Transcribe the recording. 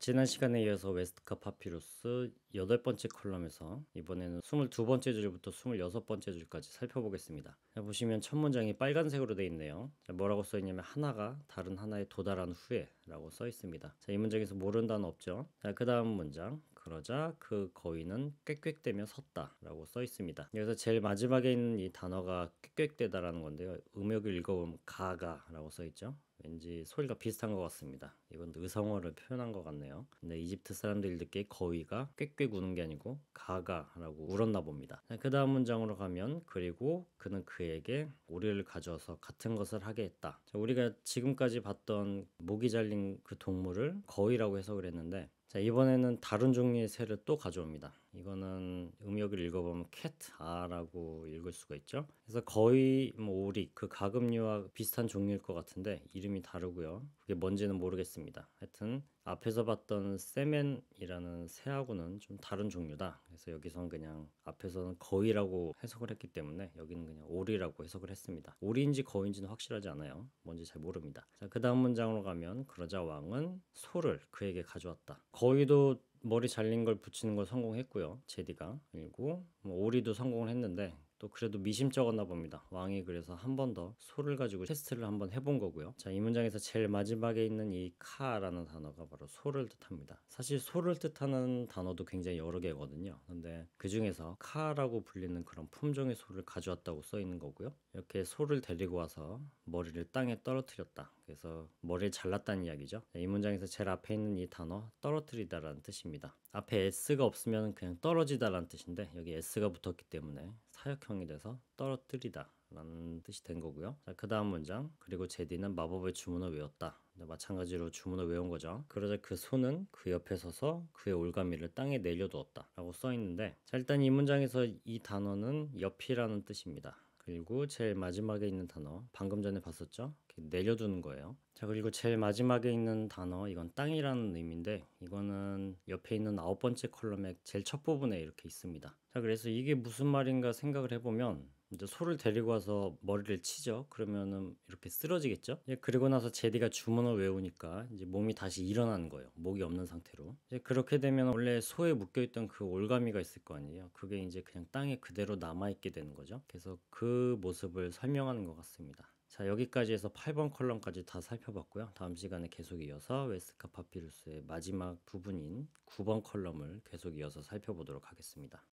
지난 시간에 이어서 웨스트카 파피루스 8번째 컬럼에서 이번에는 22번째 줄부터 26번째 줄까지 살펴보겠습니다. 보시면 첫 문장이 빨간색으로 되어 있네요. 뭐라고 써 있냐면 하나가 다른 하나에 도달한 후에 라고 써 있습니다. 이 문장에서 모르는 단어 없죠. 그 다음 문장, 그러자 그 거인은 꽥꽥대며 섰다 라고 써 있습니다. 여기서 제일 마지막에 있는 이 단어가 꽥꽥대다라는 건데요. 음역을 읽어보면 가가 라고 써 있죠. 왠지 소리가 비슷한 것 같습니다. 이건 의성어를 표현한 것 같네요. 근데 이집트 사람들이 듣기에 거위가 꽥꽥 우는 게 아니고 가가라고 울었나 봅니다. 그 다음 문장으로 가면 그리고 그는 그에게 오리를 가져와서 같은 것을 하게 했다. 우리가 지금까지 봤던 목이 잘린 그 동물을 거위라고 해석을 했는데 이번에는 다른 종류의 새를 또 가져옵니다. 이거는 음역을 읽어보면 캣아라고 읽을 수가 있죠. 그래서 거의 오리, 그 가금류와 비슷한 종류일 것 같은데 이름이 다르고요. 그게 뭔지는 모르겠습니다. 하여튼 앞에서 봤던 세멘이라는 새하고는 좀 다른 종류다. 그래서 여기선 그냥 앞에서는 거위라고 해석을 했기 때문에 여기는 그냥 오리라고 해석을 했습니다. 오리인지 거위인지는 확실하지 않아요. 뭔지 잘 모릅니다. 그 다음 문장으로 가면 그러자 왕은 소를 그에게 가져왔다. 거위도 머리 잘린 걸 붙이는 걸 성공했고요. 제디가. 그리고 오리도 성공을 했는데 또 그래도 미심쩍었나 봅니다. 왕이 그래서 한 번 더 소를 가지고 테스트를 한번 해본 거고요. 이 문장에서 제일 마지막에 있는 이 카라는 단어가 바로 소를 뜻합니다. 사실 소를 뜻하는 단어도 굉장히 여러 개거든요. 근데 그 중에서 카라고 불리는 그런 품종의 소를 가져왔다고 써 있는 거고요. 이렇게 소를 데리고 와서 머리를 땅에 떨어뜨렸다. 그래서 머리를 잘랐다는 이야기죠. 이 문장에서 제일 앞에 있는 이 단어 떨어뜨리다라는 뜻입니다. 앞에 s가 없으면 그냥 떨어지다라는 뜻인데 여기 s가 붙었기 때문에 사역형이 돼서 떨어뜨리다 라는 뜻이 된 거고요. 그 다음 문장, 그리고 제디는 마법의 주문을 외웠다. 마찬가지로 주문을 외운 거죠. 그러자 그 소는 그 옆에 서서 그의 올가미를 땅에 내려두었다 라고 써 있는데, 일단 이 문장에서 이 단어는 옆이라는 뜻입니다. 그리고 제일 마지막에 있는 단어, 방금 전에 봤었죠? 내려두는 거예요. 그리고 제일 마지막에 있는 단어, 이건 땅이라는 의미인데 이거는 옆에 있는 9번째 컬럼의 제일 첫 부분에 이렇게 있습니다. 그래서 이게 무슨 말인가 생각을 해보면 이제 소를 데리고 와서 머리를 치죠. 그러면은 이렇게 쓰러지겠죠. 그리고 나서 제디가 주문을 외우니까 이제 몸이 다시 일어나는 거예요. 목이 없는 상태로. 이제 그렇게 되면 원래 소에 묶여있던 그 올가미가 있을 거 아니에요. 그게 이제 그냥 땅에 그대로 남아있게 되는 거죠. 그래서 그 모습을 설명하는 것 같습니다. 여기까지 해서 8번 컬럼까지 다 살펴봤고요. 다음 시간에 계속 이어서 웨스트카 파피루스의 마지막 부분인 9번 컬럼을 계속 이어서 살펴보도록 하겠습니다.